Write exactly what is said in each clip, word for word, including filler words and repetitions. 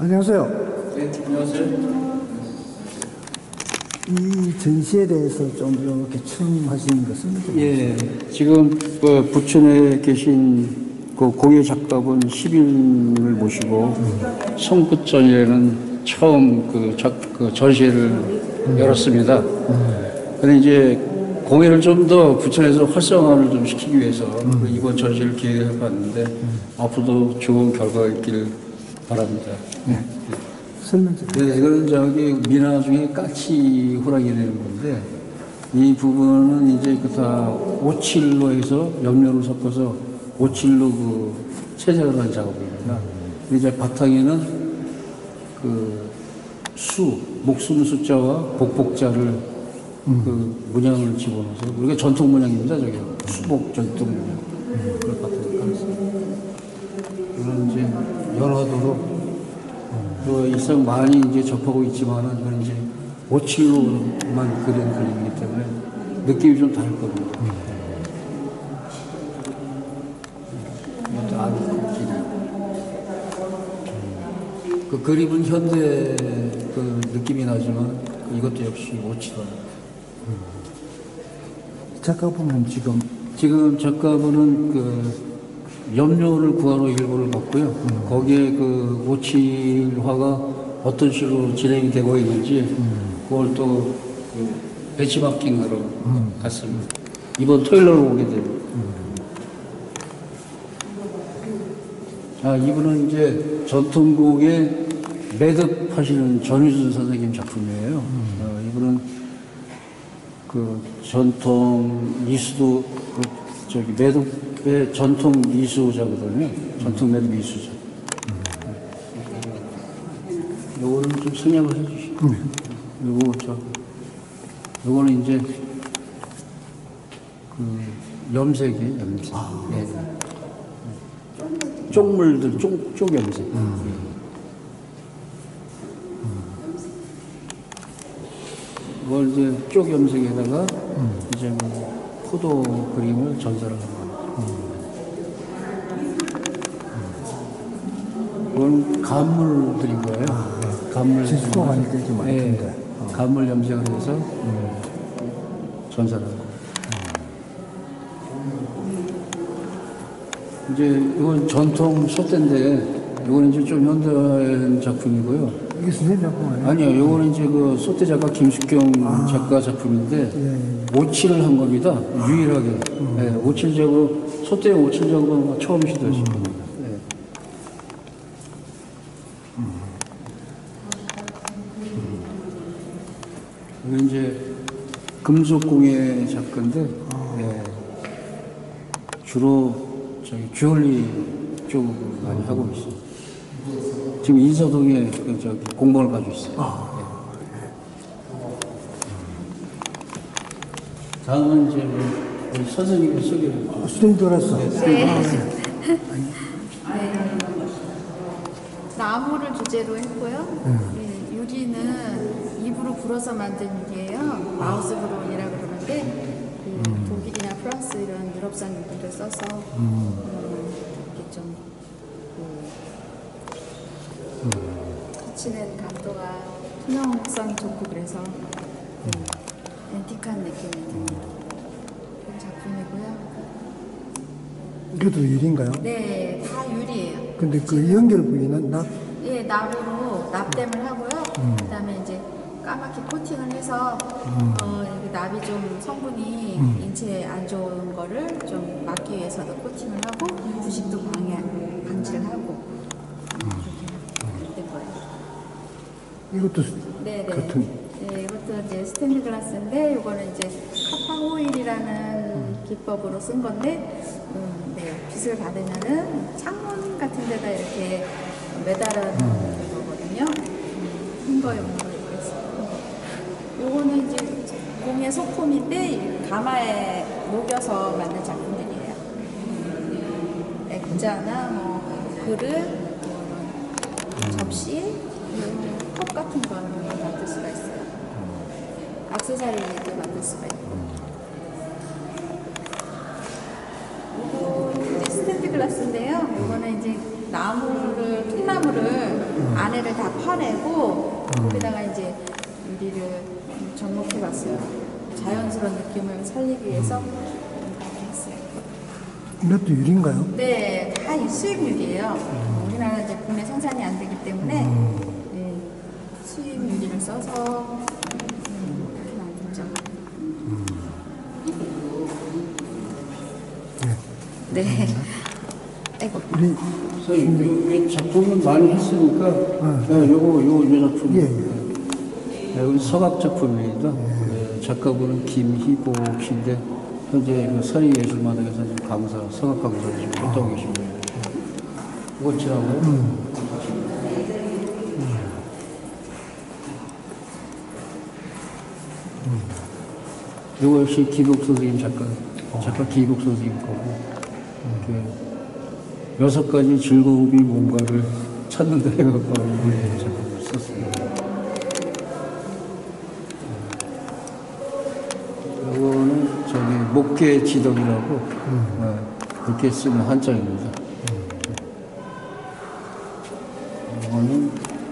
안녕하세요. 네, 안녕하세요. 이 전시에 대해서 좀 이렇게 첨하신 것은? 예, 지금 그 부천에 계신 그 공예 작가분 십 인을 모시고 송끝전이라는 처음 그, 작, 그 전시회를 음. 열었습니다. 음. 근데 이제 공예를 좀 더 부천에서 활성화를 좀 시키기 위해서 음. 이번 전시를 기획해 봤는데 음. 앞으로도 좋은 결과가 있기를 바랍니다. 네. 설명 좀. 네, 이거는 저기 미나 중에 까치 호랑이 되는 건데 이 부분은 이제 그 다 오칠로 해서 염료를 섞어서 오칠로 그 채색을 한 작업입니다. 이제 바탕에는 그 수, 목숨 숫자와 복복자를 음. 그 문양을 집어넣어서 우리가 전통 문양입니다. 저기 수복 전통 문양. 음. 그걸 바탕에 깔았습니다. 이건 이제 연화도로 그 일상 많이 이제 접하고 있지만은 이건 이제 오칠로만 그린 그림이기 때문에 느낌이 좀 다를 겁니다. 음. 이것도 아주 음. 그 그림은 현대 그 느낌이 나지만 이것도 역시 오칠로. 음. 작가분은 지금 지금 작가분은 그 염료를 구하러 일부를 갔고요. 음. 거기에 그 오칠화가 어떤 식으로 진행이 되고 있는지 음. 그걸 또 그 배치마킹하러 음. 갔습니다. 이번 토요일로 오게 됩니다. 음. 아, 이분은 이제 전통곡에 매듭하시는 전유준 선생님 작품이에요. 음. 어, 이분은 그 전통 이수도 그 저기 매듭의 전통 미수자거든요. 전통 매듭 미수자. 음. 요거는 좀 생략을 해주시고. 음. 요거 저 요거는 이제 그 염색이에요. 염색. 아. 예. 쪽물들 쪽, 쪽 염색. 음. 예. 이걸 이제 쪽 염색에다가 음. 이제 뭐 포도 그림을 전사를 합니다. 음. 이건 감물들인 거예요. 아, 네. 감물. 지수가 많이 들지 많던데. 네. 어. 감물 염색을 해서 음. 전사를 합니다. 음. 이제 이건 전통 소대인데 이거는 이제 좀 현대화한 작품이고요. 이게 선생님 작품 아니에요? 아니요, 이거는 이제 그 소대 작가 김숙경 아. 작가 작품인데 예, 예. 오칠을 한 겁니다. 아. 유일하게. 음. 네, 오칠 작업, 소대 오칠 작업은 처음 시도하신 겁니다. 음. 네. 음. 음. 이제 금속공예 작가인데 아. 네. 주로 저기 주얼리 쪽을 많이 하고 있어요. 지금 인사동에 그 저기 공방을 가지고 있어요. 아. 네. 다음은 이제 우리 선생님의 소개를. 아, 스탠드 알았어. 네. 네. 네. 나무를 주제로 했고요. 음. 네. 유리는 입으로 불어서 만든 유리예요. 마우스 브론이라고 그러는데 그 음. 독일이나 프랑스 이런 유럽산 유리를 써서 음. 음, 이렇게 좀 그, 비치는 각도가 투명성이 좋고 그래서 음. 앤틱한 느낌이 드는 그런 작품이고요. 이것도 유리인가요? 네, 다 유리예요. 근데 그 연결 부위는 납? 예, 납으로 납땜을 하고요. 음. 그다음에 이제 까맣게 코팅을 해서 음. 어, 이렇게 납이 좀 성분이 음. 인체에 안 좋은 거를 좀 막기 위해서도 코팅을 하고 부식도 방해 방지를 하고 음. 그렇게 된 거예요. 이것도 네네. 같은. 네, 이것도 이제 스탠드 글라스인데 이거는 이제 카파호일이라는 음. 기법으로 쓴 건데 음, 네, 빛을 받으면은 창문 같은 데다 이렇게 매달아 놓는 음. 거거든요. 음, 흰거용으로 이렇게 쓰고. 요거는 이제 공예 소품인데 가마에 녹여서 만든 작품들이에요. 액자나 뭐 그릇, 뭐 접시, 컵 같은 거는 만들 수가 있어요. 액세서리도 만들 수가 있고. 이거 이제 스탠드 글라스인데요. 이거는 이제 나무를 통나무를 안에를 다 파내고 거기다가 이제 유리를 접목해봤어요. 자연스러운 느낌을 살리기 위해서 그렇게 했어요. 이것도 유리인가요? 네, 다 이 수입 유리예요. 우리나라 이제 국내 생산이 안 되기 때문에 네, 수입 유리를 써서 음, 그렇게 만들죠. 네. 아이고. 우리 선생님, 이 작품은 많이 했으니까, 네, 요거, 요거, 요 작품. 예, 예. 네, 우리 서각 작품입니다. 네, 작가분은 김희복 씨인데, 현재 그 서리예술마당에서 지금 강사, 서각 강사를 지금 활동하고 계십니다. 이거 지나고. 음. 이거 역시 기복 선생님 작가, 작가 기복 선생님 거고, 이렇게 여섯 가지 즐거움이 뭔가를 찾는다 해갖고 이 작품을 썼습니다. 이거는 저기 목계 지덕이라고 어, 그렇게 쓰는 한자입니다. 이거는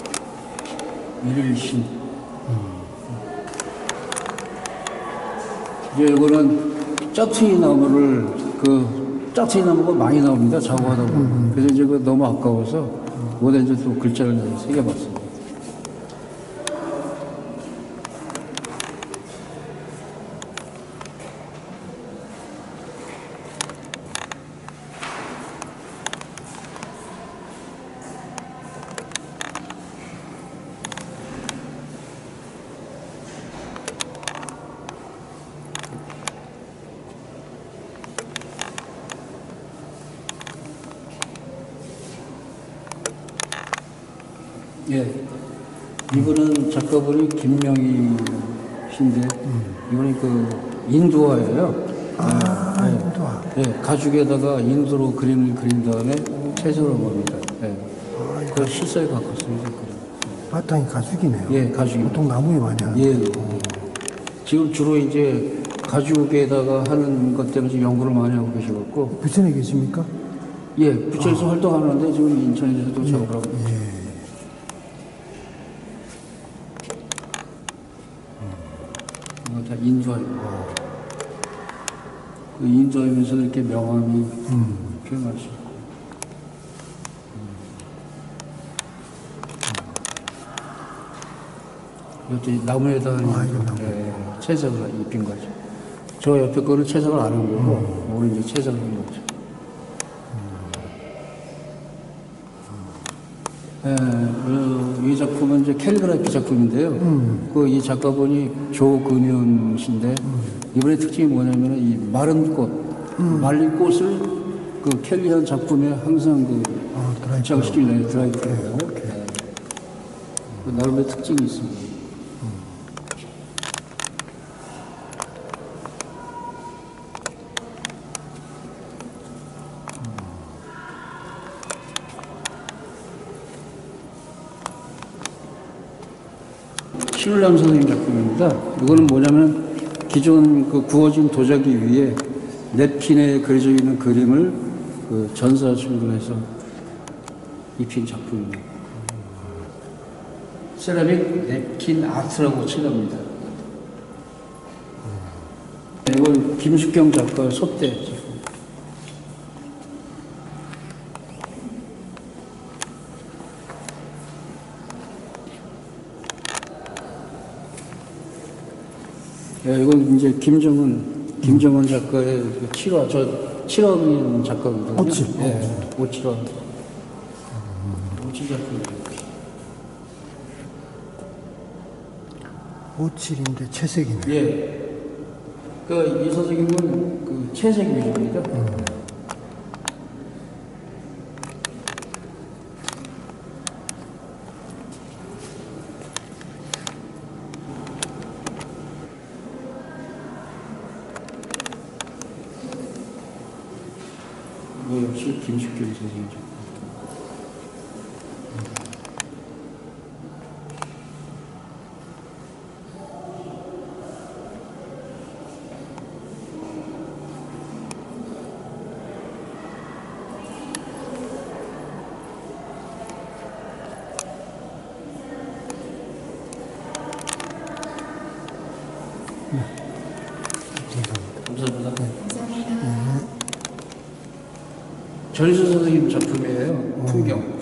일일신. 이제 이거는 짜투이 나무를 그 짜투이 나무가 많이 나옵니다. 작업하다 보면. 그래서 이제 그 너무 아까워서 뭐다 이제 또 글자를 새겨봤습니다. 예. 이분은 작가분이 김명희 씨인데, 이분이 그 인도화예요. 아, 네. 인도화. 예, 가죽에다가 인도로 그림을 그린 다음에 채색을 한 겁니다. 예. 그 실사에 가깝습니다. 바탕이 가죽이네요. 예, 가죽이. 보통 나무에 많이 하는. 예. 지금 주로 이제 가죽에다가 하는 것 때문에 지금 연구를 많이 하고 계셔갖고, 부천에 계십니까? 예, 부천에서 활동하는데 지금 인천에서도 작업을 하고 있습니다. 예. 이거 다 인조하고. 그 인조하면서 이렇게 명암이 표현할 수 있고. 이것도 나무에다 아, 이거 나무. 예, 채색을 입힌 거죠. 저 옆에 거는 채색을 안 한 거고, 오늘 이제 채색을 한 거죠. 예, 그, 이 작품은 이제 캘리그라피 작품인데요. 그 이 작가분이 조근현 씨인데, 이번에 특징이 뭐냐면 이 마른 꽃, 말린 꽃을 그 캘리한 작품에 항상 그 아, 드라이브. 장식을 드라이브 해요. 예. 그 나름의 특징이 있습니다. 신울남 선생님 작품입니다. 이거는 뭐냐면 기존 그 구워진 도자기 위에 냅킨에 그려져 있는 그림을 그 전사 출근해서 입힌 작품입니다. 세라믹 냅킨 아트라고 칠합니다. 이건 김숙경 작가의 소대 작품. 예, 이건 이제 김정은, 김정은 작가의 그 칠화, 저 칠화인 작가거든요. 오칠. 예, 오칠화. 오칠 작품. 오칠인데 채색이네. 예. 그, 이 선생님은 그 채색 위주입니다. 이거 역시 김숙경 선생님이죠. 전시 선생님 작품이에요. 풍경.